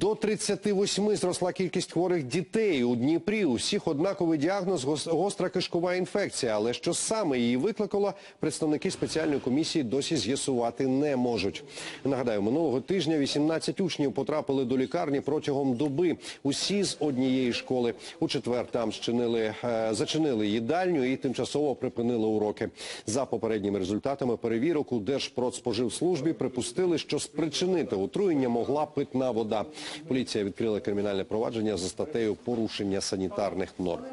До 38 зросла кількість хворих дітей у Дніпрі. У всіх однаковий діагноз – гостра кишкова інфекція. Але що саме її викликало, представники спеціальної комісії досі з'ясувати не можуть. Нагадаю, минулого тижня 18 учнів потрапили до лікарні протягом доби. Усі з однієї школи. У четвер там зачинили їдальню і тимчасово припинили уроки. За попередніми результатами перевірок у Держпродспоживслужбі припустили, що спричинити отруєння могла питна вода. Поліція відкрила кримінальне провадження за статтею «Порушення санітарних норм».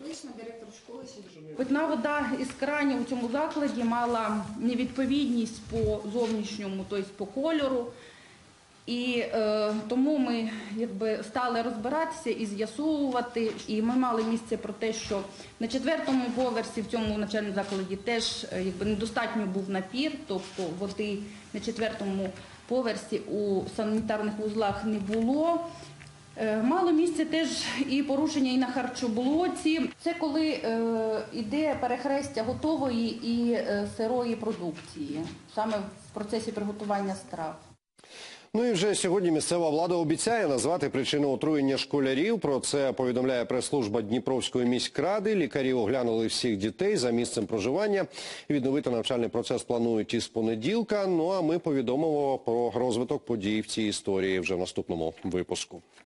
Питна вода із кранів у цьому закладі мала невідповідність по зовнішньому, тобто по кольору. І тому ми стали розбиратися і з'ясовувати. І ми мали місце про те, що на 4-му поверсі в цьому навчальному закладі теж недостатньо був напір, тобто води на 4-му поверсі у санітарних вузлах не було. Мало місця теж і порушення і на харчоблоці. Це коли йде перехрестя готової і сирої продукції, саме в процесі приготування страв. Ну і вже сьогодні місцева влада обіцяє назвати причину отруєння школярів. Про це повідомляє прес-служба Дніпровської міськради. Лікарі оглянули всіх дітей за місцем проживання. Відновити навчальний процес планують із понеділка. Ну а ми повідомимо про розвиток подій в цій історії вже в наступному випуску.